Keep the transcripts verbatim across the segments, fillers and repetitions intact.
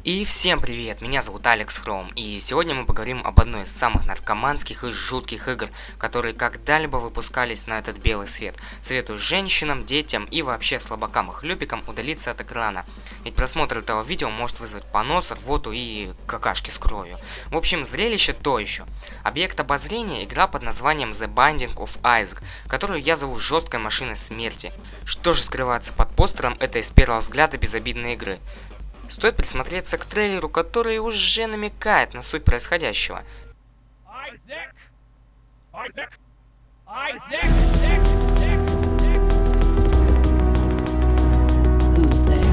И всем привет, меня зовут Алекс Хром, и сегодня мы поговорим об одной из самых наркоманских и жутких игр, которые когда-либо выпускались на этот белый свет. Советую женщинам, детям и вообще слабакам и хлюпикам удалиться от экрана, ведь просмотр этого видео может вызвать понос, рвоту и какашки с кровью. В общем, зрелище то еще. Объект обозрения — игра под названием The Binding of Isaac, которую я зову жесткой машиной смерти. Что же скрывается под постером этой с первого взгляда безобидной игры? Стоит присмотреться к трейлеру, который уже намекает на суть происходящего. Isaac! Isaac! Isaac! Isaac! Who's there?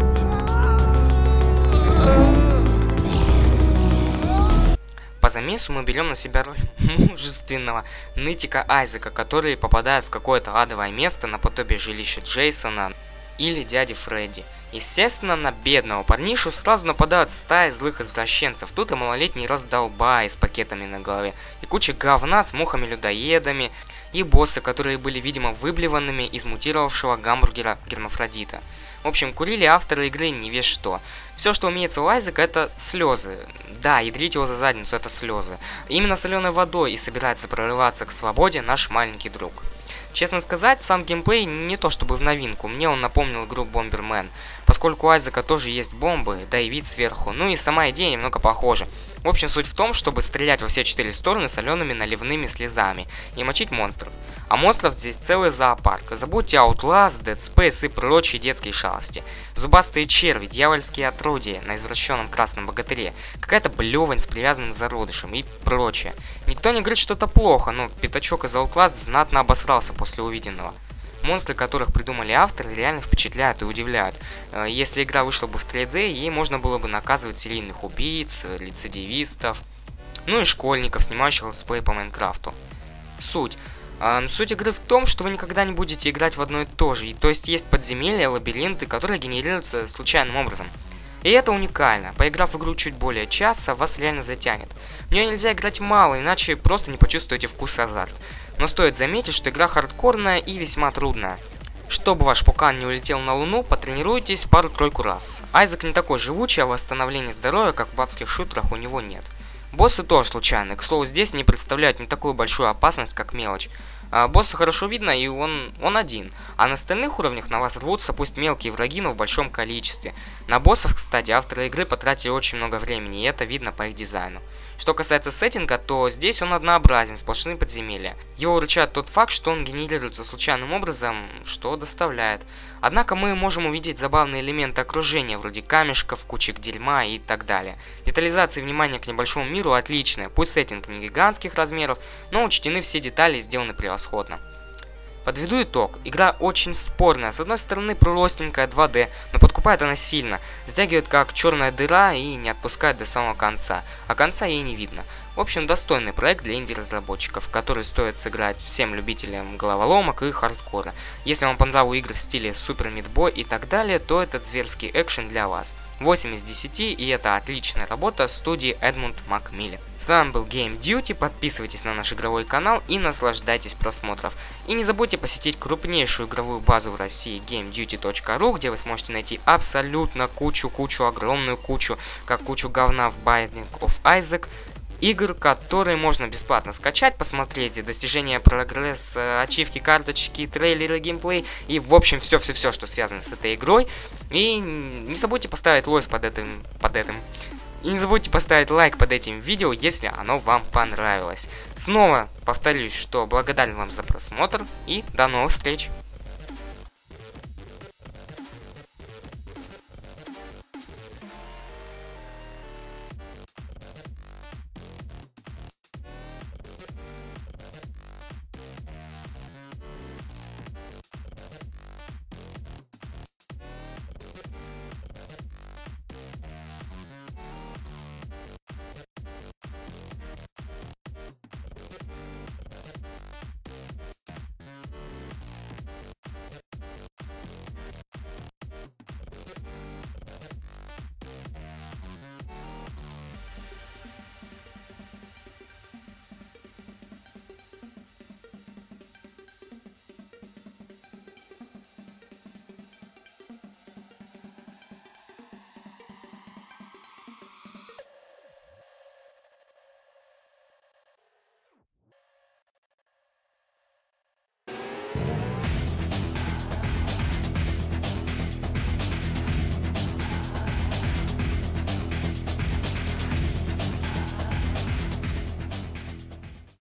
По замесу мы берем на себя роль мужественного нытика Айзека, который попадает в какое-то адовое место наподобие жилища Джейсона или дяди Фредди. Естественно, на бедного парнишу сразу нападают стаи злых извращенцев. Тут и малолетний раздолбай с пакетами на голове, и куча говна с мухами-людоедами, и боссы, которые были, видимо, выблеванными из мутировавшего гамбургера гермафродита. В общем, курили авторы игры не весь что. Все, что умеется у Айзека, это слезы. Да, ядрить его за задницу — это слезы. Именно соленой водой и собирается прорываться к свободе наш маленький друг. Честно сказать, сам геймплей не то чтобы в новинку, мне он напомнил игру Bomberman, поскольку у Айзека тоже есть бомбы, да и вид сверху, ну и сама идея немного похожа. В общем, суть в том, чтобы стрелять во все четыре стороны солеными наливными слезами и мочить монстров. А монстров здесь целый зоопарк. Забудьте Outlast, Dead Space и прочие детские шалости. Зубастые черви, дьявольские отродья на извращенном красном богатыре, какая-то блевань с привязанным зародышем и прочее. Никто не говорит, что это плохо, но пятачок из Outlast знатно обосрался после увиденного. Монстры, которых придумали авторы, реально впечатляют и удивляют. Если игра вышла бы в три дэ, ей можно было бы наказывать серийных убийц, рецидивистов, ну и школьников, снимающих летсплей по Майнкрафту. Суть. Суть игры в том, что вы никогда не будете играть в одно и то же, и, то есть есть подземелья, лабиринты, которые генерируются случайным образом. И это уникально. Поиграв в игру чуть более часа, вас реально затянет. В нее нельзя играть мало, иначе просто не почувствуете вкус и азарт. Но стоит заметить, что игра хардкорная и весьма трудная. Чтобы ваш пукан не улетел на луну, потренируйтесь пару-тройку раз. Айзек не такой живучий, а восстановления здоровья, как в бабских шутерах, у него нет. Боссы тоже случайные, к слову, здесь не представляют не такую большую опасность, как мелочь. А босса хорошо видно, и он, он один. А на остальных уровнях на вас рвутся пусть мелкие враги, но в большом количестве. На боссов, кстати, авторы игры потратили очень много времени, и это видно по их дизайну. Что касается сеттинга, то здесь он однообразен, сплошные подземелья. Его выручает тот факт, что он генерируется случайным образом, что доставляет. Однако мы можем увидеть забавные элементы окружения, вроде камешков, кучек дерьма и так далее. Детализация и внимание к небольшому миру отличная, пусть сеттинг не гигантских размеров, но учтены все детали и сделаны превосходно. Подведу итог. Игра очень спорная. С одной стороны, простенькая два дэ, но подкупает она сильно. Стягивает как черная дыра и не отпускает до самого конца. А конца ей не видно. В общем, достойный проект для инди-разработчиков, который стоит сыграть всем любителям головоломок и хардкора. Если вам понравились игры в стиле Super Meat Boy и так далее, то этот зверский экшен для вас. восемь из десяти, и это отличная работа студии Edmund Macmillan. С вами был Game Duty, подписывайтесь на наш игровой канал и наслаждайтесь просмотром. И не забудьте посетить крупнейшую игровую базу в России гейм дьюти точка ру, где вы сможете найти абсолютно кучу-кучу, огромную кучу, как кучу говна в Binding of Isaac, игр, которые можно бесплатно скачать, посмотреть достижения, прогресс, ачивки, карточки, трейлеры, геймплей и, в общем, все-все-все, что связано с этой игрой. И не забудьте поставить лайк под этим, под этим. И не забудьте поставить лайк под этим видео, если оно вам понравилось. Снова повторюсь, что благодарен вам за просмотр и до новых встреч!